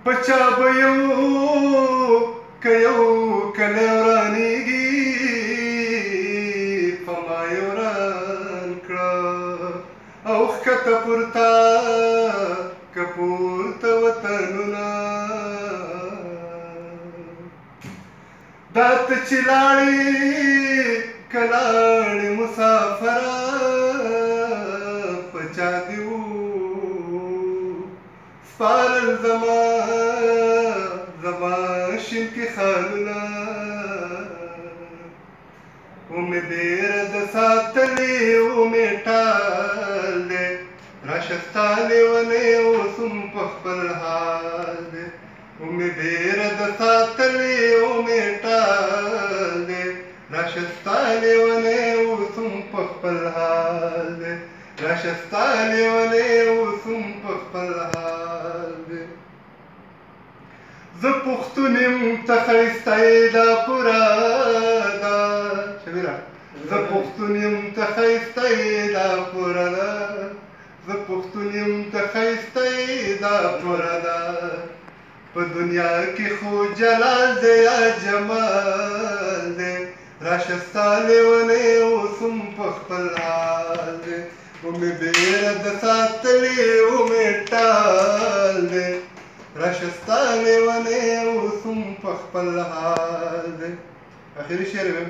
پچا به یو که یو کلی ورانېږي په ما یې وران کړه او ښکته پورته که پورته وطنونه دا ته چې لاړې که لاړې مسافره په چا دې و سپارل زما شین کې خالونه ومې بیره د ساتلې ومې ټال دی راشه ستا لیونی اوس هم په خپل حال دی ومې بیره د ساتلې ومې ټال دی راشه ستا لیونی اوس هم په خپل حال دی راشه ستا لیونی اوس هم په خپل حال دی زه پښتون یم ته ښایسته یې دا پوره ده شبیره زه پښتون یم ته ښایسته یې دا پوره ده زه پښتون یم ته ښایسته یې دا پوره ده په دنیا کې خو جلال دی یا جمال دی راشه ستا لیونی اوس هم په خپل حال دی ومې بیره د ساتلې ومې ټال دی راشه ستا لیونی اوس هم په خپل حال دی اخري شعر ویم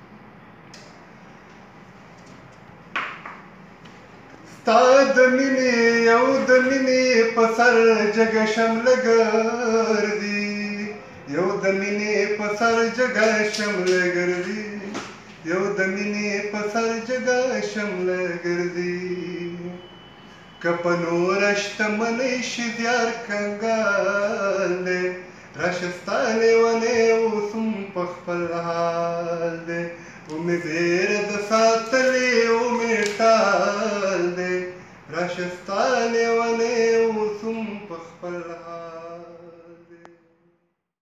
ستا د مینې یو د مینې په سر جګه شمله ګرځي یو د مینې په سر جګه شمله ګرځي یو د مینې په سر جګه شمله ګرځي که په نوره شتمنۍ شي زیار کنګال دی راشه ستا لیونی اوس هم په خپل حال دی ومې بیره د ساتلې ومې ټال دی راشه ستا لیونی اوس هم په خپل حال